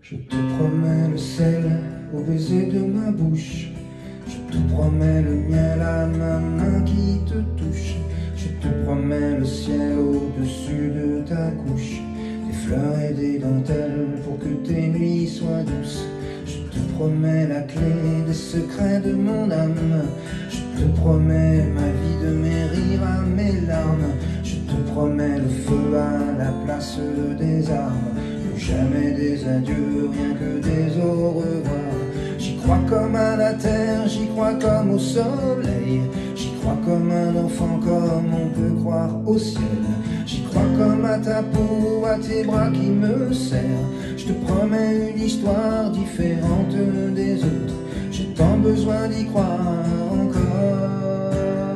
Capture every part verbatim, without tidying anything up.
Je te promets le sel au baiser de ma bouche. Je te promets le miel à ma main qui te touche. Je te promets le ciel au-dessus de ta couche. Des fleurs et des dentelles pour que tes nuits soient douces. Je te promets la clé des secrets de mon âme. Je te promets ma vie de mes rires à mes larmes. Je te promets le feu à la place des armes. Plus jamais des adieux, rien que des au revoir. J'y crois comme à la terre, j'y crois comme au soleil. J'y crois comme un enfant, comme on peut croire au ciel. J'y crois comme à ta peau, à tes bras qui me serrent. Je te promets une histoire différente des autres. J'ai tant besoin d'y croire encore.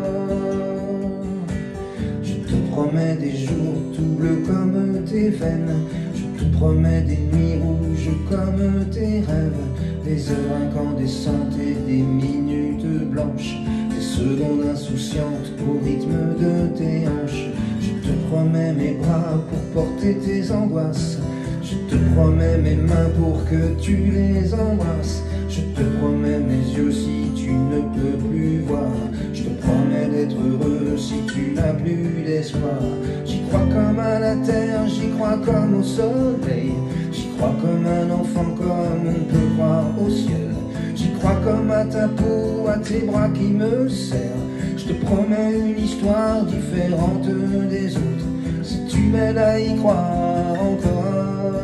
Je te promets des jours tout bleus comme tes veines. Je te promets des nuits rouges comme tes rêves. Des heures incandescentes et des minutes blanches. Des secondes insouciantes au rythme de tes hanches. Je te promets mes bras pour porter tes angoisses. Je te promets mes mains pour que tu les embrasses. Je te promets mes yeux si tu ne peux plus voir. Je te promets d'être heureux si tu n'as plus d'espoir. J'y crois comme à la terre, j'y crois comme au soleil. J'y crois comme un enfant, comme on peut croire au ciel. J'y crois comme à ta peau, à tes bras qui me serrent. Je te promets une histoire différente des autres. Si tu m'aides à y croire encore.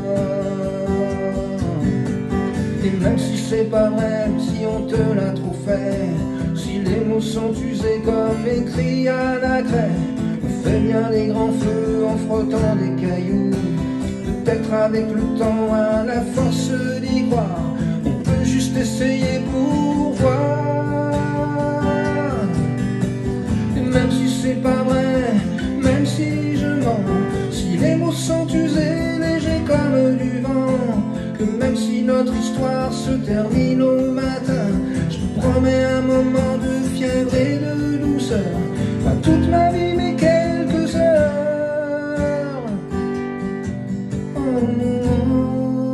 Et même si c'est pas vrai, si on te l'a trop fait, si les mots sont usés comme écrits à la craie, on fait bien les grands feux en frottant des cailloux. Peut-être avec le temps, à la force d'y croire, on peut juste essayer pour voir. Et même si c'est pas vrai, même si je mens, si les mots sont usés, légers comme du vent, que même si notre histoire se termine au matin, je te promets un moment de fièvre et de douceur. Pas toute ma vie mais quelques heures. Oh non.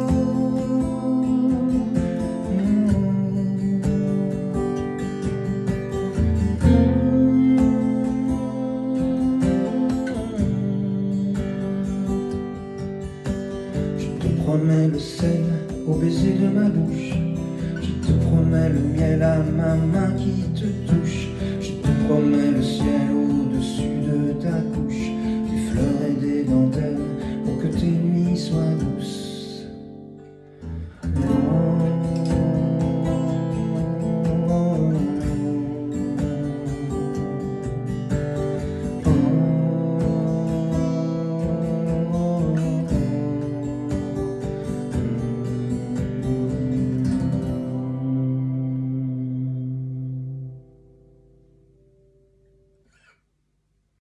Je te promets le sel au baiser de ma bouche. Je te promets le miel à ma main qui te touche. Je te promets le ciel